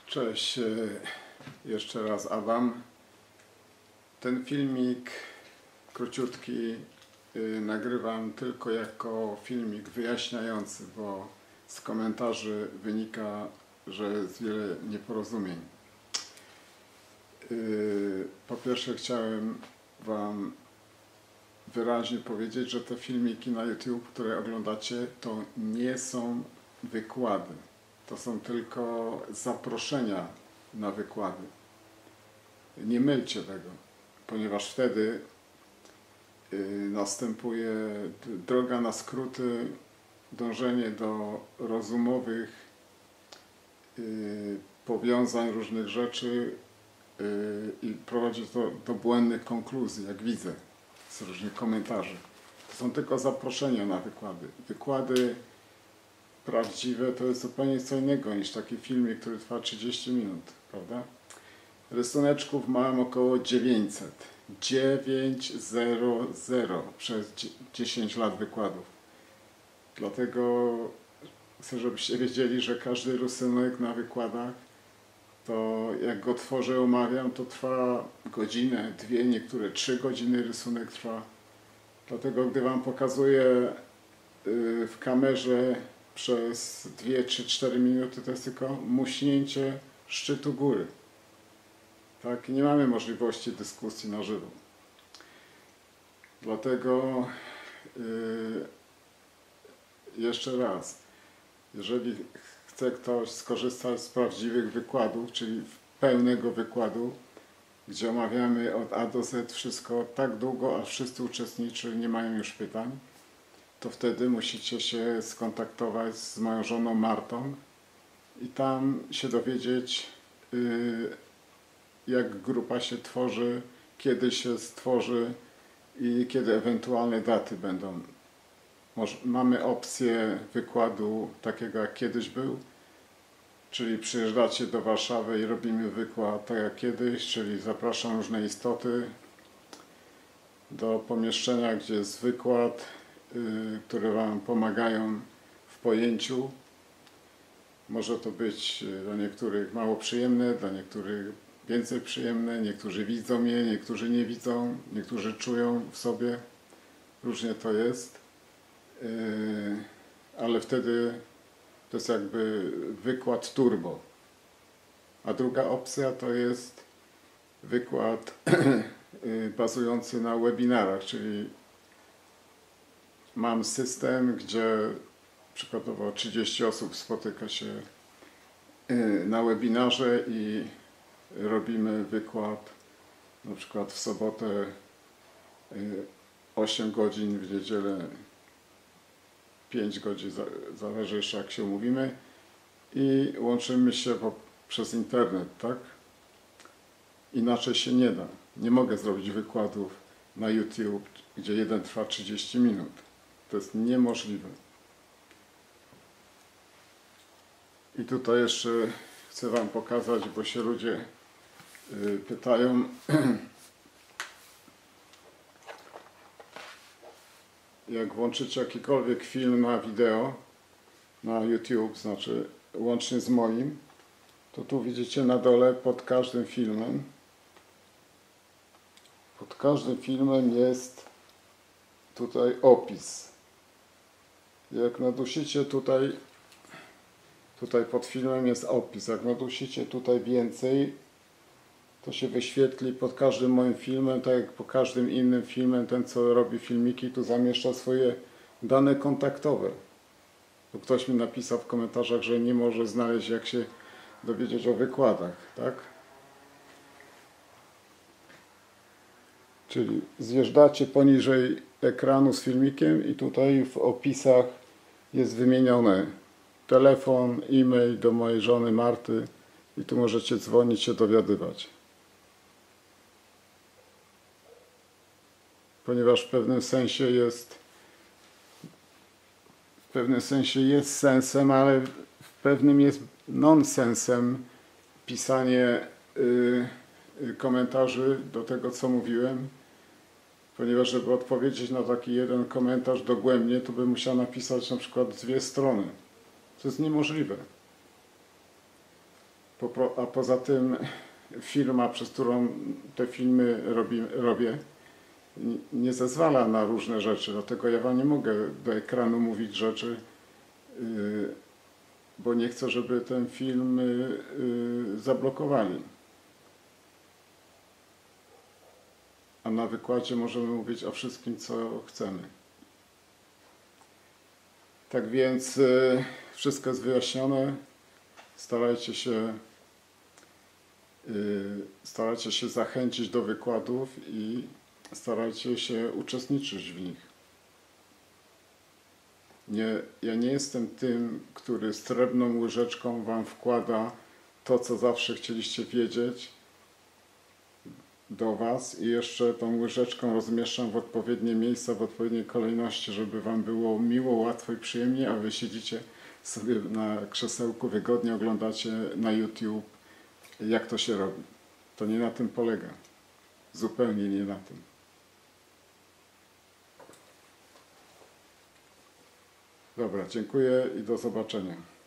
Cześć, jeszcze raz Adam. Ten filmik króciutki nagrywam tylko jako filmik wyjaśniający, bo z komentarzy wynika, że jest wiele nieporozumień. Po pierwsze chciałem Wam wyraźnie powiedzieć, że te filmiki na YouTube, które oglądacie, to nie są wykłady. To są tylko zaproszenia na wykłady. Nie mylcie tego, ponieważ wtedy następuje droga na skróty, dążenie do rozumowych powiązań różnych rzeczy i prowadzi to do błędnych konkluzji, jak widzę z różnych komentarzy. To są tylko zaproszenia na wykłady. Wykłady prawdziwe to jest zupełnie co innego niż taki filmik, który trwa 30 minut, prawda? Rysuneczków mam około 900. 900 przez 10 lat wykładów. Dlatego chcę, żebyście wiedzieli, że każdy rysunek na wykładach, to jak go tworzę, omawiam, to trwa godzinę, 2, niektóre 3 godziny rysunek trwa. Dlatego gdy Wam pokazuję w kamerze przez 2, 3, 4 minuty, to jest tylko muśnięcie szczytu góry. Tak? Nie mamy możliwości dyskusji na żywo. Dlatego jeszcze raz, jeżeli chce ktoś skorzystać z prawdziwych wykładów, czyli pełnego wykładu, gdzie omawiamy od A do Z wszystko tak długo, aż wszyscy uczestnicy nie mają już pytań, to wtedy musicie się skontaktować z moją żoną Martą i tam się dowiedzieć, jak grupa się tworzy, kiedy się stworzy i kiedy ewentualne daty będą. Mamy opcję wykładu takiego, jak kiedyś był, czyli przyjeżdżacie do Warszawy i robimy wykład tak jak kiedyś, czyli zapraszam różne istoty do pomieszczenia, gdzie jest wykład, które Wam pomagają w pojęciu. Może to być dla niektórych mało przyjemne, dla niektórych więcej przyjemne, niektórzy widzą je, niektórzy nie widzą, niektórzy czują w sobie, różnie to jest, ale wtedy to jest jakby wykład turbo. A druga opcja to jest wykład bazujący na webinarach, czyli mam system, gdzie przykładowo 30 osób spotyka się na webinarze i robimy wykład na przykład w sobotę 8 godzin, w niedzielę 5 godzin, zależy jeszcze jak się umówimy, i łączymy się przez internet, tak? Inaczej się nie da. Nie mogę zrobić wykładów na YouTube, gdzie jeden trwa 30 minut. To jest niemożliwe. I tutaj jeszcze chcę Wam pokazać, bo się ludzie pytają, jak włączycie jakikolwiek film na wideo, na YouTube, znaczy łącznie z moim, to tu widzicie na dole pod każdym filmem. Pod każdym filmem jest tutaj opis. Jak nadusicie tutaj pod filmem jest opis. Jak nadusicie tutaj więcej, to się wyświetli pod każdym moim filmem, tak jak po każdym innym filmem. Ten, co robi filmiki, tu zamieszcza swoje dane kontaktowe. Tu ktoś mi napisał w komentarzach, że nie może znaleźć, jak się dowiedzieć o wykładach, tak? Czyli zjeżdżacie poniżej ekranu z filmikiem i tutaj w opisach jest wymienione telefon, e-mail do mojej żony Marty i tu możecie dzwonić, się dowiadywać. Ponieważ w pewnym sensie jest sensem, ale w pewnym jest nonsensem pisanie komentarzy do tego, co mówiłem, ponieważ żeby odpowiedzieć na taki jeden komentarz dogłębnie, to bym musiał napisać na przykład 2 strony. To jest niemożliwe. A poza tym firma, przez którą te filmy robię, nie zezwala na różne rzeczy. Dlatego ja wam nie mogę do ekranu mówić rzeczy, bo nie chcę, żeby ten film zablokowali. A na wykładzie możemy mówić o wszystkim, co chcemy. Tak więc wszystko jest wyjaśnione. Starajcie się zachęcić do wykładów i starajcie się uczestniczyć w nich. Ja nie jestem tym, który srebrną łyżeczką wam wkłada to, co zawsze chcieliście wiedzieć do was i jeszcze tą łyżeczką rozmieszczam w odpowiednie miejsca, w odpowiedniej kolejności, żeby wam było miło, łatwo i przyjemnie, a wy siedzicie sobie na krzesełku, wygodnie oglądacie na YouTube, jak to się robi. To nie na tym polega. Zupełnie nie na tym. Dobra, dziękuję i do zobaczenia.